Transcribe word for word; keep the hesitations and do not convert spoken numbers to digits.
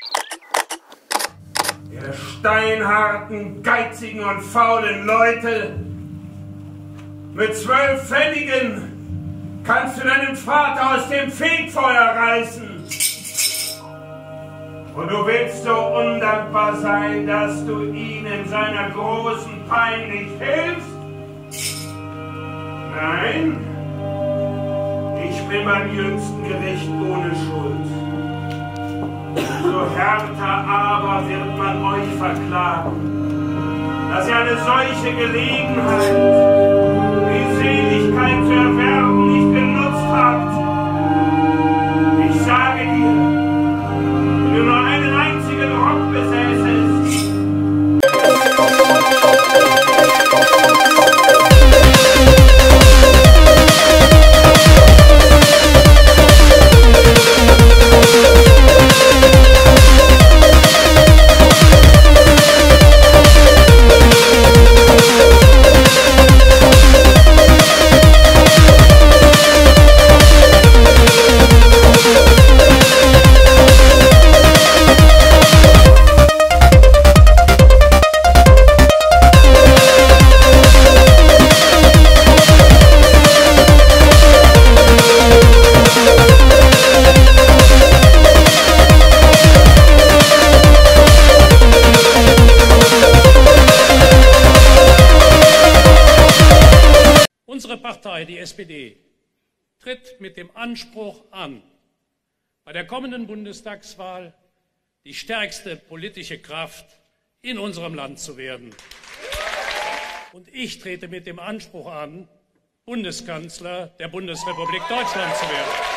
Ihr steinharten, geizigen und faulen Leute, mit zwölf Pfennigen kannst du deinen Vater aus dem Fegfeuer reißen. Und du willst so undankbar sein, dass du ihm in seiner großen Pein nicht hilfst? Nein, ich bin beim jüngsten Gericht ohne Schuld. Umso härter aber wird man euch verklagen, dass ihr eine solche Gelegenheit, die Seligkeit zu erwerben, nicht genutzt habt. Ich sage dir, wenn du nur einen einzigen Rock besäßest, Unsere Partei, die S P D, tritt mit dem Anspruch an, bei der kommenden Bundestagswahl die stärkste politische Kraft in unserem Land zu werden. Und ich trete mit dem Anspruch an, Bundeskanzler der Bundesrepublik Deutschland zu werden.